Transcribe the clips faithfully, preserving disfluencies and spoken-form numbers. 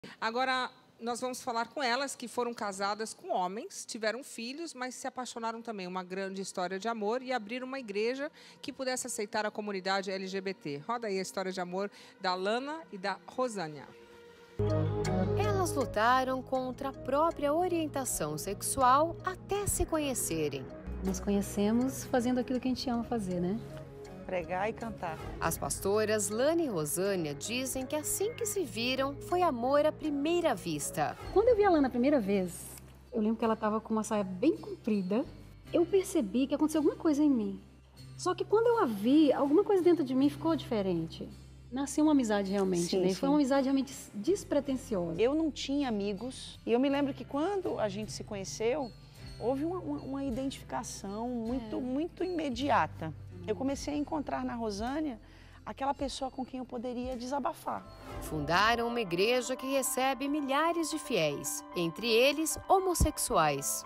Agora, nós vamos falar com elas que foram casadas com homens, tiveram filhos, mas se apaixonaram também. Uma grande história de amor e abriram uma igreja que pudesse aceitar a comunidade L G B T. Roda aí a história de amor da Lana e da Rosânia. Elas lutaram contra a própria orientação sexual até se conhecerem. Nos conhecemos fazendo aquilo que a gente ama fazer, né? Pregar e cantar. As pastoras Lana e Rosânia dizem que assim que se viram, foi amor à primeira vista. Quando eu vi a Lana a primeira vez, eu lembro que ela estava com uma saia bem comprida. Eu percebi que aconteceu alguma coisa em mim. Só que quando eu a vi, alguma coisa dentro de mim ficou diferente. Nasceu uma amizade realmente, sim, né? sim. Foi uma amizade realmente despretensiosa. Eu não tinha amigos e eu me lembro que quando a gente se conheceu, houve uma, uma, uma identificação muito, é. muito imediata. Eu comecei a encontrar na Rosânia aquela pessoa com quem eu poderia desabafar. Fundaram uma igreja que recebe milhares de fiéis, entre eles homossexuais.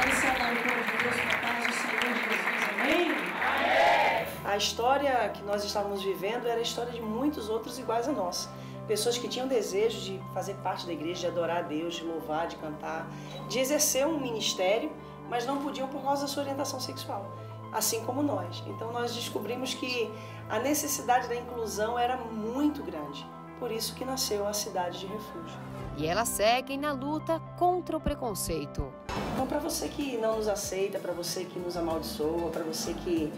A história que nós estávamos vivendo era a história de muitos outros iguais a nós. Pessoas que tinham desejo de fazer parte da igreja, de adorar a Deus, de louvar, de cantar, de exercer um ministério, mas não podiam por causa da sua orientação sexual. Assim como nós. Então nós descobrimos que a necessidade da inclusão era muito grande. Por isso que nasceu a Cidade de Refúgio. E elas seguem na luta contra o preconceito. Então, para você que não nos aceita, para você que nos amaldiçoa, para você que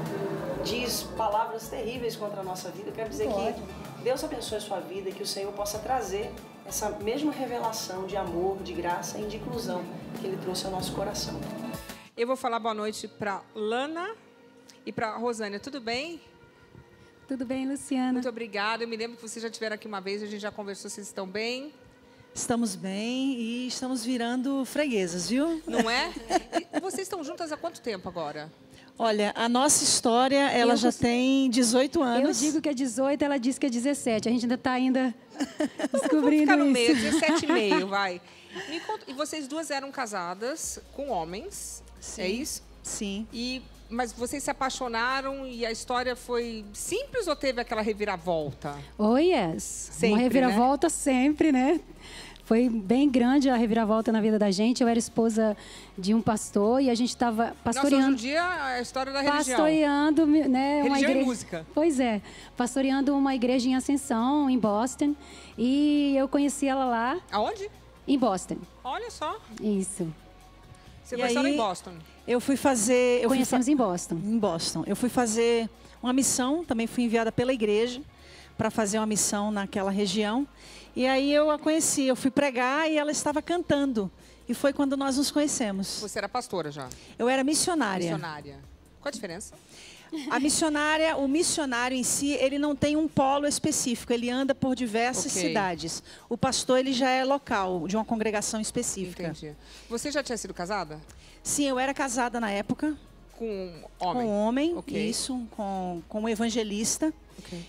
diz palavras terríveis contra a nossa vida, eu quero dizer que Deus abençoe a sua vida e que o Senhor possa trazer essa mesma revelação de amor, de graça e de inclusão que Ele trouxe ao nosso coração. Eu vou falar boa noite para Lana e para Rosânia. Tudo bem? Tudo bem, Luciana? Muito obrigada. Eu me lembro que vocês já estiveram aqui uma vez, a gente já conversou, vocês estão bem? Estamos bem e estamos virando freguesas, viu? Não é? E vocês estão juntas há quanto tempo agora? Olha, a nossa história, ela eu já consigo... tem dezoito anos. Eu digo que é dezoito, ela diz que é dezessete. A gente ainda está ainda descobrindo ficar no isso. meio, dezessete e meio, vai. Me conta, e vocês duas eram casadas com homens, sim, é isso? Sim. E, mas vocês se apaixonaram e a história foi simples ou teve aquela reviravolta? Oh, yes. Sempre, uma reviravolta né? sempre, né? Foi bem grande a reviravolta na vida da gente. Eu era esposa de um pastor e a gente estava pastoreando. Nossa, hoje em dia é a história da religião. Pastoreando, né? Religião uma igreja... e música. Pois é. Pastoreando uma igreja em Ascensão, em Boston. E eu conheci ela lá. Aonde? Em Boston. Olha só. Isso. Você e conheceu aí, em Boston? Eu fui fazer... Eu Conhecemos fui fa... em Boston. Em Boston. Eu fui fazer uma missão, também fui enviada pela igreja para fazer uma missão naquela região. E aí eu a conheci, eu fui pregar e ela estava cantando. E foi quando nós nos conhecemos. Você era pastora já? Eu era missionária. Missionária. Qual a diferença? A missionária, o missionário em si, ele não tem um polo específico, ele anda por diversas okay. cidades. O pastor, ele já é local, de uma congregação específica. Entendi. Você já tinha sido casada? Sim, eu era casada na época. Com um homem? Com um homem, okay. isso, com, com um evangelista. Okay.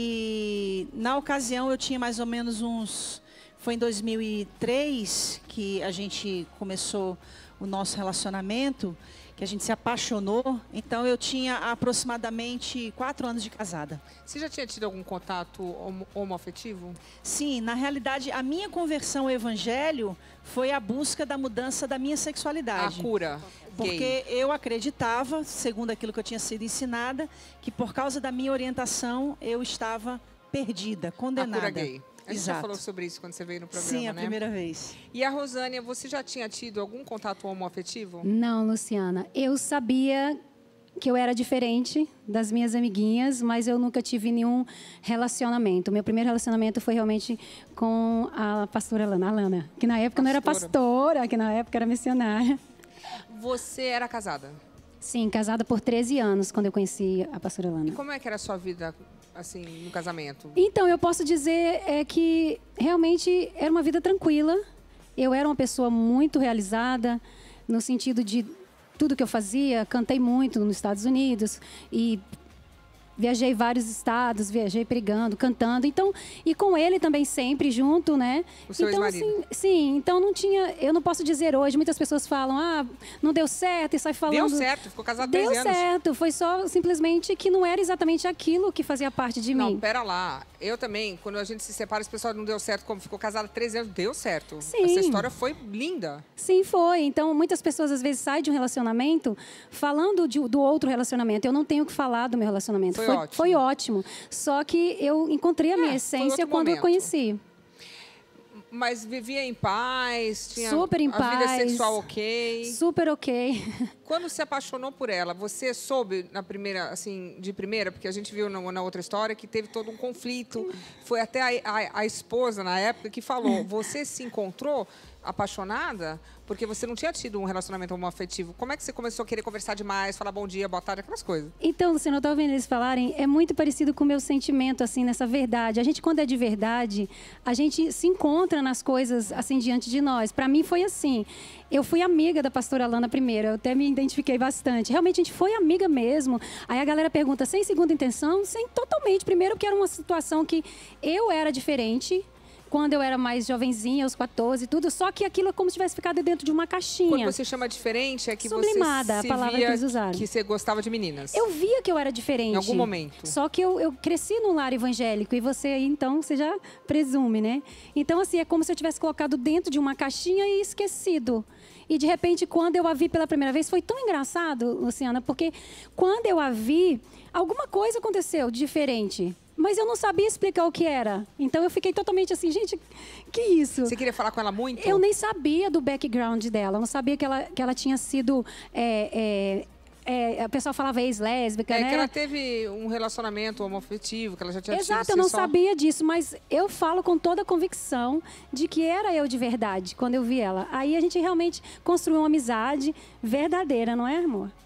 E na ocasião eu tinha mais ou menos uns... Foi em dois mil e três que a gente começou o nosso relacionamento, que a gente se apaixonou. Então eu tinha aproximadamente quatro anos de casada. Você já tinha tido algum contato homo homoafetivo? Sim, na realidade a minha conversão ao evangelho foi a busca da mudança da minha sexualidade. A cura. Porque gay. eu acreditava, segundo aquilo que eu tinha sido ensinada, que por causa da minha orientação eu estava perdida, condenada. A cura gay. A gente Exato. já falou sobre isso quando você veio no programa, Sim, a né? primeira vez. E a Rosânia, você já tinha tido algum contato homoafetivo? Não, Luciana. Eu sabia que eu era diferente das minhas amiguinhas, mas eu nunca tive nenhum relacionamento. Meu primeiro relacionamento foi realmente com a pastora Lana, a Lana, que na época pastora. não era pastora, que na época era missionária. Você era casada? Sim, casada por treze anos, quando eu conheci a pastora Lana. E como é que era a sua vida, assim, no casamento? Então, eu posso dizer é, que realmente era uma vida tranquila. Eu era uma pessoa muito realizada, no sentido de tudo que eu fazia. Cantei muito nos Estados Unidos e viajei vários estados, viajei pregando, cantando. Então, e com ele também sempre junto, né? O seu então, ex-marido. assim, sim, então não tinha, eu não posso dizer hoje, muitas pessoas falam, ah, não deu certo e sai falando. Deu certo, ficou casado há Deu treze anos. certo, foi só simplesmente que não era exatamente aquilo que fazia parte de Não, mim. pera lá. Eu também, quando a gente se separa, as pessoas não deu certo, como ficou casada há treze anos, deu certo. Sim. Essa história foi linda. Sim, foi. Então, muitas pessoas às vezes saem de um relacionamento falando de- do outro relacionamento. Eu não tenho o que falar do meu relacionamento. Foi foi, ótimo. foi ótimo. Só que eu encontrei a minha É, foi essência outro quando eu momento. conheci. Mas vivia em paz, tinha Super em a vida paz. sexual ok. Super ok. Quando se apaixonou por ela, você soube na primeira, assim, de primeira, porque a gente viu na, na outra história que teve todo um conflito. Foi até a, a, a esposa na época que falou: você se encontrou apaixonada porque você não tinha tido um relacionamento homoafetivo. Como é que você começou a querer conversar demais, falar bom dia, boa tarde, aquelas coisas? Então, Luciano, eu estava vendo eles falarem, é muito parecido com o meu sentimento, assim, nessa verdade. A gente, quando é de verdade, a gente se encontra nas coisas, assim, diante de nós. Para mim, foi assim. Eu fui amiga da pastora Alana primeiro, eu até me identifiquei bastante. Realmente, a gente foi amiga mesmo. Aí a galera pergunta, sem segunda intenção? Sem, totalmente. Primeiro, porque era uma situação que eu era diferente, quando eu era mais jovenzinha, aos quatorze, tudo. Só que aquilo é como se tivesse ficado dentro de uma caixinha. Quando você chama diferente, é que Sublimada, você a se palavra via que eles usaram. que você gostava de meninas. Eu via que eu era diferente. Em algum momento. Só que eu, eu cresci num lar evangélico e você aí, então, você já presume, né? Então, assim, é como se eu tivesse colocado dentro de uma caixinha e esquecido. E, de repente, quando eu a vi pela primeira vez, foi tão engraçado, Luciana, porque quando eu a vi, alguma coisa aconteceu de diferente. Mas eu não sabia explicar o que era. Então, eu fiquei totalmente assim, gente, que isso? Você queria falar com ela muito? Eu nem sabia do background dela. Eu não sabia que ela, que ela tinha sido... É, é, é, a pessoa falava ex-lésbica, É né? que ela teve um relacionamento homoafetivo, que ela já tinha Exato, tido eu não sexual. sabia disso, mas eu falo com toda a convicção de que era eu de verdade quando eu vi ela. Aí a gente realmente construiu uma amizade verdadeira, não é, amor?